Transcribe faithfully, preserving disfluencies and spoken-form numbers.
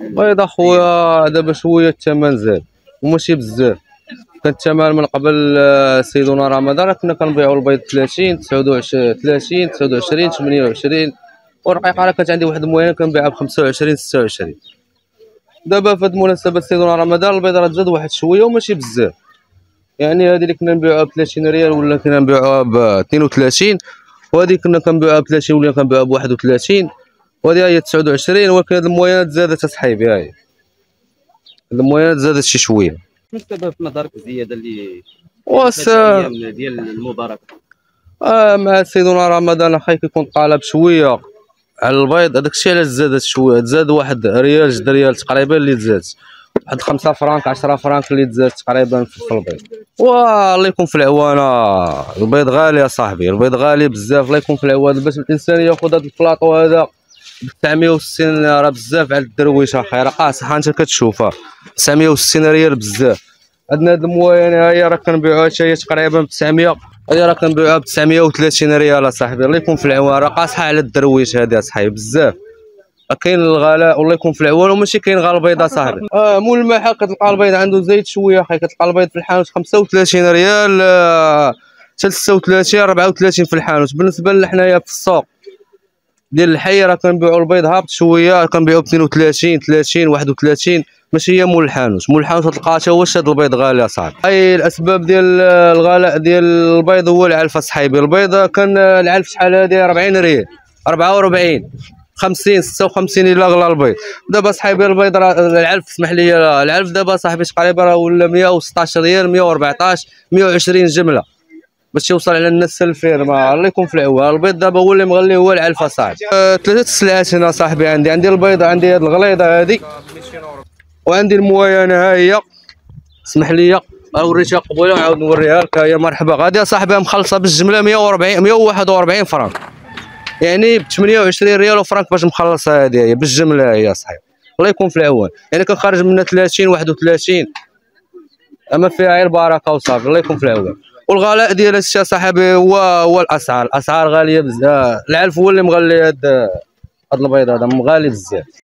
البيض اخويا دابا شويه الثمن زاد وماشي بزاف. كان الثمن من قبل آه، سيدنا رمضان كنا كنبيعوا البيض ثلاثين تسعة وعشرين ثلاثين تسعة وعشرين ثمانية وعشرين، والرقيقه راه كانت عندي واحد الموينه كنبيعها ب خمسة وعشرين ستة وعشرين. دابا في هاد مناسبة سيدنا رمضان البيض راه تزاد واحد شويه وماشي بزاف، يعني هذه اللي كنا نبيعوها ب ثلاثين ريال ولا كنا نبيعوها ب اثنين وثلاثين، وهذه كنا كنبيعوها ب ثلاثين ولا كنبيعوها ب واحد وثلاثين، وهذه هي تسعة وعشرين. ولكن هاد الموينات زادت اصاحبي، هاي هاد الموينات زادت شي شويه. شنو السبب في نظرك الزياده اللي واس الايام ديال المبارك؟ آه مع سيدنا رمضان اخي كيكون طالب شويه على البيض، هذاك الشيء علاش زادت شويه، تزاد واحد ريال جوج ريال تقريبا اللي تزاد، واحد خمسة فرانك عشرة فرانك اللي تزاد تقريبا في البيض. والله يكون في العوانه، البيض غالي يا صاحبي، البيض غالي بزاف. الله يكون في العوانه باش الانسان ياخذ هذا البلاطو هذا ب تسعمية وستين راه بزاف على الدرويش اخي، راه قاصح انت كتشوفها تسعمية وستين ريال بزاف. عندنا هاد الموينه هي راه كنبيعوها حتى هي تقريبا ب تسعمية، هي راه كنبيعوها ب تسعمية وثلاثين ريال اصاحبي. الله يكون في العوان، راه قاصحه على الدرويش هذه اصاحبي بزاف. كاين الغلاء والله يكون في العوان، وماشي كاين غير البيض اصاحبي. اه مول المحل كتلقى البيض عنده زايد شويه اخي، كتلقى البيض في الحانوت خمسة وثلاثين ريال آه حتى ستة وثلاثين أربعة وثلاثين في الحانوت. بالنسبه لنا حنايا في السوق ديال الحي راه كنبيعوا البيض هابط شويه، كنبيعوا ب اثنين وثلاثين ثلاثين واحد وثلاثين، ماشي هي مول الحانوت. مول الحانوت تلقى حتى هو شاد البيض غالي اصاحبي. اي الاسباب ديال الغلاء ديال البيض هو العلف اصاحبي. البيض كان العلف شحال هادي أربعين ريال أربعة وأربعين خمسين ستة وخمسين الا غلا البيض. دابا صاحبي البيض راه العلف اسمح لي، العلف دابا صاحبي تقريبا راه ولا مية وستطاش ريال مية وأربعطاش مية وعشرين جمله باش يوصل على الناس الفيرما. الله يكون في العوان. البيض دابا هو اللي مغلي هو العلف اصاحبي. أه ثلاثه السلعات هنا صاحبي عندي، عندي البيض، عندي هاد الغليظه هادي، وعندي الموينه ها هي اسمح لي وريتها قبيله ونعاود نوريها لك. هي مرحبا غادي صاحبي مخلصه بالجمله مية وأربعين مية وواحد وأربعين فرانك، يعني ب ثمانية وعشرين ريال وفرانك باش مخلصها هذه هي بالجمله هي صاحبي. الله يكون في العوان، يعني كنخرج منها ثلاثين واحد وثلاثين، اما فيها غير البركه وصافي. الله يكون في العوان. والغلاء ديال الشيء صاحبي هو هو الاسعار، الاسعار غاليه بزاف. العلف هو اللي مغلي هاد هاد البيض هذا، مغالي بزاف.